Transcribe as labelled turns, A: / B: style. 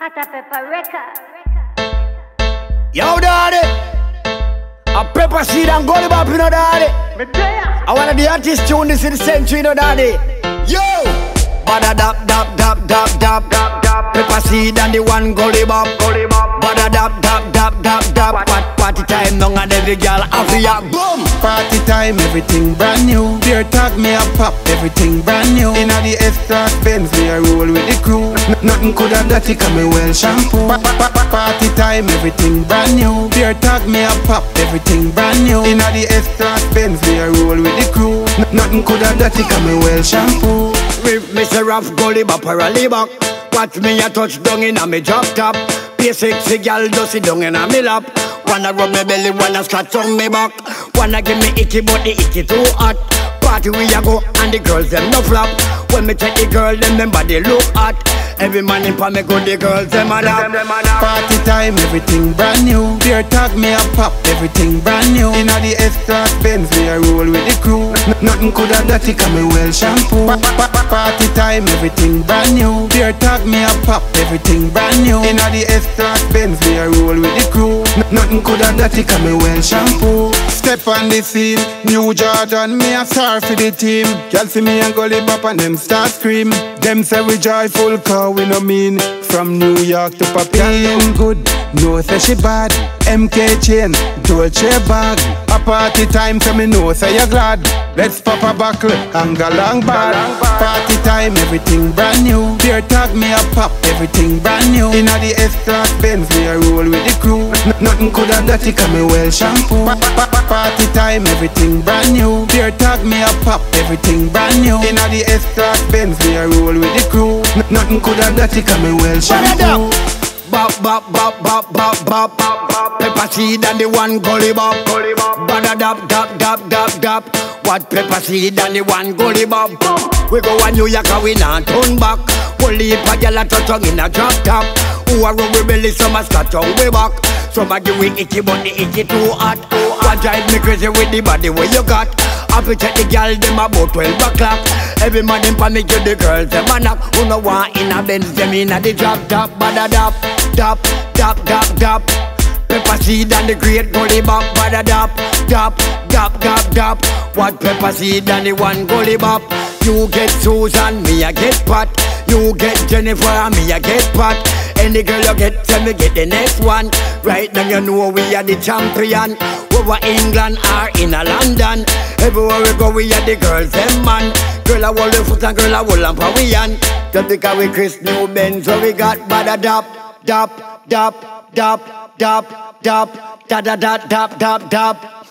A: Hata Pepper Record.
B: Yo, daddy. A pepper seed and gully bop, you know, daddy. I wanna the artist tune this in the century, you know, daddy. Yo! Bada dap dap dap dap dap dap dap. Pepper seed and the one gully bop. Bada dap dap dap dap dap. Party time, none and every girl Africa. Boom!
C: Party time, everything brand new. Beer tag me a pop, everything brand new. Inna the S-Class Benz, me a roll with the crew. Nothing could have dirty, cause me well shampoo. Party time, everything brand new. Beer tag me a pop, everything brand new. Inna the S-Class Benz, me a roll with the crew. Nothing could have dirty, cause me well shampoo.
B: With Mr. Rough Gully Bop or a Libok. Watch me a touch down in a me drop top. Pay sexy gal does it down in a me lap. Wanna rub me belly, wanna scratch on me back. Wanna give me icky, but the icky too hot. Party we a go and the girls them no flap. When me take the girl, them body look hot. Every man in pa me go, the girls them a lap.
C: Party time, everything brand new. Beer tag me a pop, everything brand new. Inna the S-Class Benz, me a roll with the crew. Nothing could have dirty, cause me well shampoo. Party time, everything brand new. Beer tag me a pop, everything brand new. Inna the S-Class Benz, me a roll with the crew. Nothing could have dirty, cause me well shampoo. Step on the scene, New Jordan, me a star for the team. Girl see me and gully bop and them start scream. Them say we joyful, cause we no mean. From New York to Papillon good, no say she bad. MK chain, Dolce bag. A party time so me know say you glad. Let's pop a buckle and go long bad. Party time, everything brand new. Beer tag me a pop, everything brand new. Inna the S-Class Benz, me a roll with the crew. Nothing could have dirty, cause me well shampoo. Party time, everything brand new. Beer tag me a pop, everything brand new. Inna the S-Class Benz, me a roll with the crew. Nothing could have dirty, cause me well shampoo.
B: Bop bop bop bop bop bop bop. Pepper seed and the one gully bop. Bada dap dap dap dap dap. What pepper seed and the one gully bop. We go a New York and we not turn back. Only if a gyal a touch on in a drop top. Who a rub we belly, some a scratch on we back. Some a give we itchy but the itchy too hot. What drive me crazy with the body where you got. Happy check the gyal them about 12 o'clock. Every man them pa me give the girls them a knock. Who no want in a Benz them in a the drop top. Bada dap dap dap dap dap. Pepper seed and the great gully bop. Bada dap dap dap dap dap. What pepper seed and the one gully bop. You get Susan, me I get Pat. You get Jennifer and me I get Pat. Any girl you get, tell me get the next one. Right now you know we are the champion. Over England or in a London. Everywhere we go we are the girls them man. Girl a hold the foot and girl a hold on pavilion. Just because we Chris New Benz, so we got bada dap dap dap dap dap dap da da da dap dap dap.